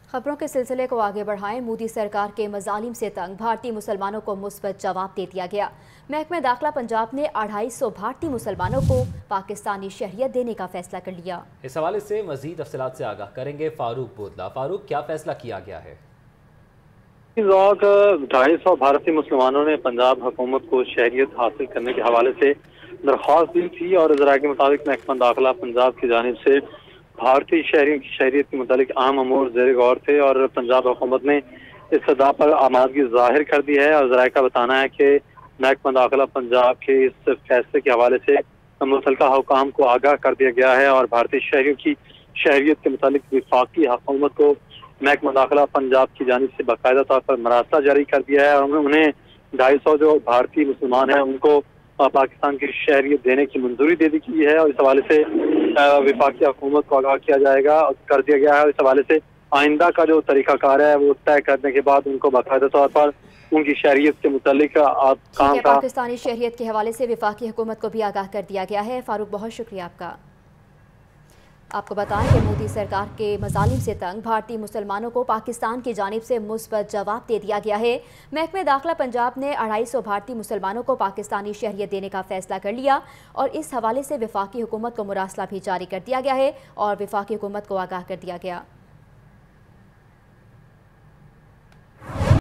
खबरों के सिलसिले को आगे बढ़ाएं। मोदी सरकार के मजालिम से तंग भारतीय मुसलमानों को मुस्बत जवाब दे दिया गया। महकमे दाखिला पंजाब ने 250 भारतीय मुसलमानों को पाकिस्तानी शहरियत देने का फैसला कर लिया। इस हवाले से मजीद तफसीलात से आगाह करेंगे फारूक बोदला। फारूक, क्या फैसला किया गया है? 250 भारतीय मुसलमानों ने पंजाब हुकूमत को शहरियत हासिल करने के हवाले से दरख्वास्त दी थी और ज़राए के मुताबिक महकमा दाखिला पंजाब की जानिब से भारतीय शहरियों की शहरियत के मुतालिक अहम अमूर ज़ेर गौर थे और पंजाब हुकूमत ने इस सदा पर आमादगी ज़ाहिर कर दी है। और ज़राए का बताना है कि महकमा दाखिला पंजाब के इस फैसले के हवाले से मुतल्लिका हुकाम को आगाह कर दिया गया है और भारतीय शहरियों की शहरियत के मुतालिक वफाकी हुकूमत को महकमा दाखिला पंजाब की जानिब से बाकायदा तौर पर मरासला जारी कर दिया है और उन्हें 250 जो भारतीय मुसलमान हैं उनको पाकिस्तान की शहरियत देने की मंजूरी दे दी गई है। और इस हवाले से वफाकी हुकूमत को आगाह किया जाएगा कर दिया गया है और इस हवाले से आइंदा का जो तरीक़ाकार है वो तय करने के बाद उनको बाकायदा तौर पर उनकी शहरियत के मुतालिक काम का पाकिस्तानी शहरियत के हवाले से वफाकी हुकूमत को भी आगाह कर दिया गया है। फारूक, बहुत शुक्रिया आपका। आपको बताएं कि मोदी सरकार के मजालिम से तंग भारतीय मुसलमानों को पाकिस्तान की जानिब से मुस्बत जवाब दे दिया गया है। महकमे दाखिला पंजाब ने 250 भारतीय मुसलमानों को पाकिस्तानी शहरियत देने का फैसला कर लिया और इस हवाले से वफाकी हुकूमत को मुरासला भी जारी कर दिया गया है और वफाकी हुकूमत को आगाह कर दिया गया।